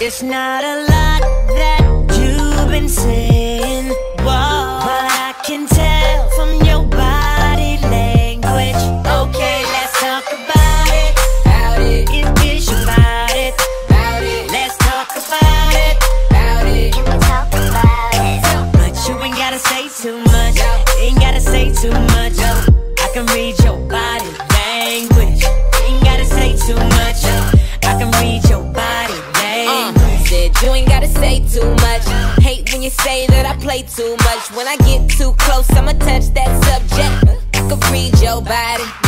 It's not a lot that you've been saying, whoa, but I can tell from your body language. Okay, let's talk about it. It is about it. Let's talk about it. Can we talk about it? But you ain't gotta say too much. Ain't gotta say too much. I can read your body language. Ain't gotta say too much. I can read your body language. Said you ain't gotta say too much. Hate when you say that I play too much. When I get too close, I'ma touch that subject. I can read your body.